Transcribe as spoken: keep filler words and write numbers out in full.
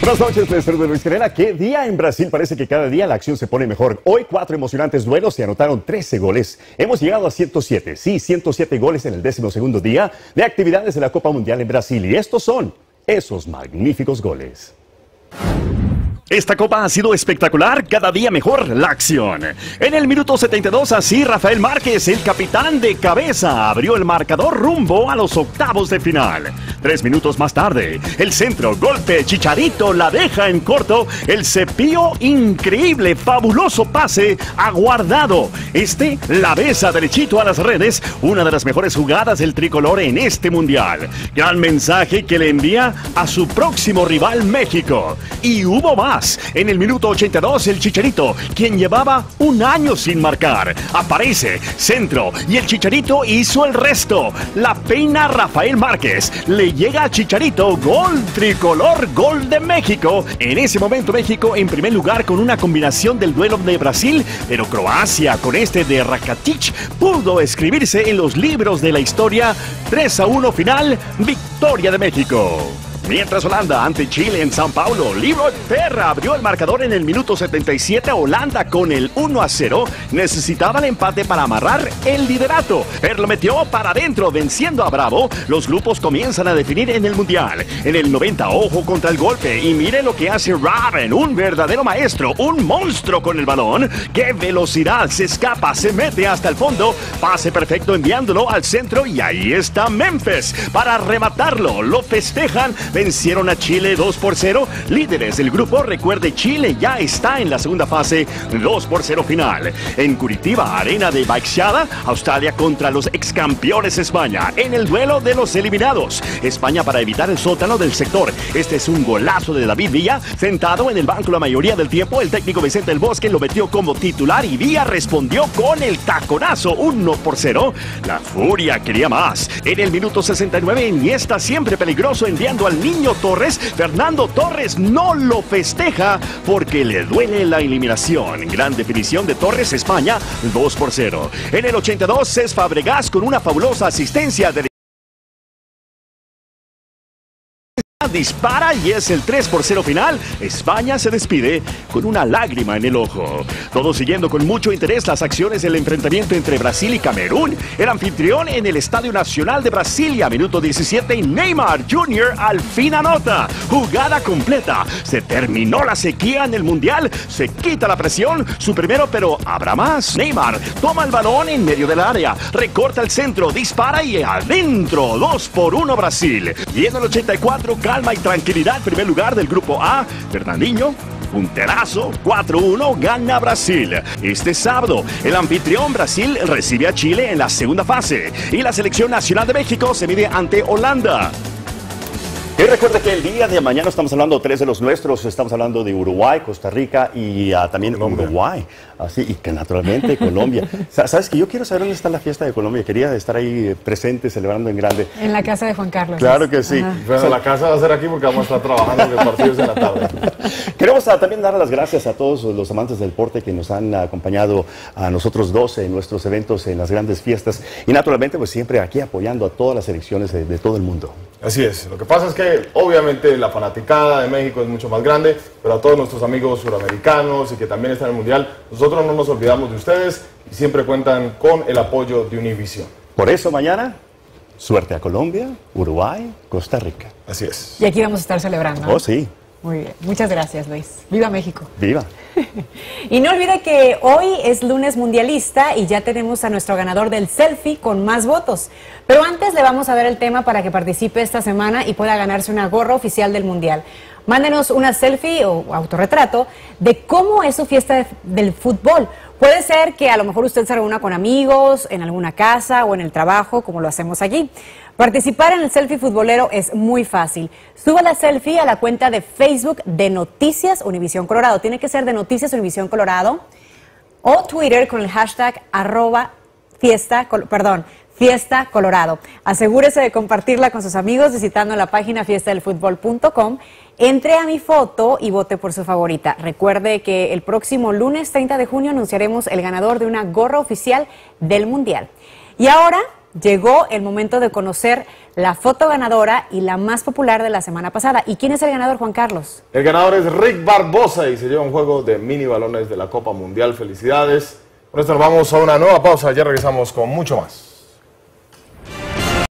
Buenas noches, les saludo Luis Carrera. ¿Qué día en Brasil? Parece que cada día la acción se pone mejor. Hoy cuatro emocionantes duelos, se anotaron trece goles. Hemos llegado a ciento siete, sí, ciento siete goles en el décimo segundo día de actividades de la Copa Mundial en Brasil. Y estos son esos magníficos goles. Esta copa ha sido espectacular, cada día mejor la acción. En el minuto setenta y dos, así Rafael Márquez, el capitán de cabeza, abrió el marcador rumbo a los octavos de final. Tres minutos más tarde, el centro, golpe, Chicharito la deja en corto, el cepillo increíble, fabuloso pase, aguardado. Este la besa derechito a las redes, una de las mejores jugadas del tricolor en este mundial. Gran mensaje que le envía a su próximo rival México. Y hubo más. En el minuto ochenta y dos, el Chicharito, quien llevaba un año sin marcar, aparece, centro, y el Chicharito hizo el resto. La peina Rafael Márquez, le llega a Chicharito, gol tricolor, gol de México. En ese momento México en primer lugar con una combinación del duelo de Brasil, pero Croacia con este de Rakitic pudo escribirse en los libros de la historia. Tres a uno final, victoria de México. Mientras Holanda ante Chile en São Paulo, Leroy Fer abrió el marcador en el minuto setenta y siete. Holanda con el uno a cero necesitaba el empate para amarrar el liderato. Fer lo metió para adentro, venciendo a Bravo. Los grupos comienzan a definir en el Mundial. En el noventa, ojo contra el golpe. Y mire lo que hace Robben, un verdadero maestro, un monstruo con el balón. ¡Qué velocidad! Se escapa, se mete hasta el fondo. Pase perfecto enviándolo al centro. Y ahí está Memphis para rematarlo. Lo festejan. Vencieron a Chile dos por cero, líderes del grupo. Recuerde, Chile ya está en la segunda fase, dos por cero final. En Curitiba, arena de Baixada, Australia contra los excampeones España, en el duelo de los eliminados. España para evitar el sótano del sector. Este es un golazo de David Villa, sentado en el banco la mayoría del tiempo. El técnico Vicente del Bosque lo metió como titular y Villa respondió con el taconazo, uno por cero. La furia quería más. En el minuto sesenta y nueve, Iniesta, siempre peligroso, enviando al niño Torres. Fernando Torres no lo festeja porque le duele la eliminación. Gran definición de Torres, España, dos por cero. En el ochenta y dos, Cesc Fabregas con una fabulosa asistencia de dispara y es el tres por cero final. España se despide con una lágrima en el ojo. Todos siguiendo con mucho interés las acciones del enfrentamiento entre Brasil y Camerún. El anfitrión en el Estadio Nacional de Brasilia, minuto diecisiete, Neymar junior al fin anota. Jugada completa. Se terminó la sequía en el Mundial. Se quita la presión. Su primero, pero habrá más. Neymar toma el balón en medio del área. Recorta el centro. Dispara y adentro. dos por uno Brasil. Y en el ochenta y cuatro, calma y tranquilidad, primer lugar del grupo A. Fernandinho, punterazo, cuatro uno, gana Brasil. Este sábado, el anfitrión Brasil recibe a Chile en la segunda fase. Y la selección nacional de México se mide ante Holanda. Y recuerde que el día de mañana estamos hablando tres de los nuestros, estamos hablando de Uruguay, Costa Rica y uh, también Colombia. Uruguay, así y que naturalmente Colombia. Sabes que yo quiero saber dónde está la fiesta de Colombia, quería estar ahí presente, celebrando en grande. En la casa de Juan Carlos. Claro que sí. Bueno, la casa va a ser aquí porque vamos a estar trabajando en los partidos de la tarde. Queremos uh, también dar las gracias a todos los amantes del deporte que nos han acompañado a nosotros dos en nuestros eventos, en las grandes fiestas y naturalmente pues siempre aquí apoyando a todas las selecciones de, de todo el mundo. Así es, lo que pasa es que obviamente la fanaticada de México es mucho más grande, pero a todos nuestros amigos suramericanos y que también están en el Mundial, nosotros no nos olvidamos de ustedes y siempre cuentan con el apoyo de Univision. Por eso mañana, suerte a Colombia, Uruguay, Costa Rica. Así es. Y aquí vamos a estar celebrando, ¿no? Oh, sí. Muy bien, muchas gracias, Luis. ¡Viva México! ¡Viva! Y no olvide que hoy es lunes mundialista y ya tenemos a nuestro ganador del selfie con más votos. Pero antes le vamos a dar el tema para que participe esta semana y pueda ganarse una gorra oficial del mundial. Mándenos una selfie o autorretrato de cómo es su fiesta de, del fútbol. Puede ser que a lo mejor usted se reúna con amigos, en alguna casa o en el trabajo, como lo hacemos aquí. Participar en el selfie futbolero es muy fácil. Suba la selfie a la cuenta de Facebook de Noticias Univisión Colorado. Tiene que ser de Noticias Univisión Colorado o Twitter con el hashtag arroba fiesta, perdón, Fiesta Colorado. Asegúrese de compartirla con sus amigos visitando la página fiesta del fútbol punto com. Entre a mi foto y vote por su favorita. Recuerde que el próximo lunes treinta de junio anunciaremos el ganador de una gorra oficial del Mundial. Y ahora llegó el momento de conocer la foto ganadora y la más popular de la semana pasada. ¿Y quién es el ganador, Juan Carlos? El ganador es Rick Barbosa y se lleva un juego de mini balones de la Copa Mundial. Felicidades. Con esto nos vamos a una nueva pausa. Ya regresamos con mucho más.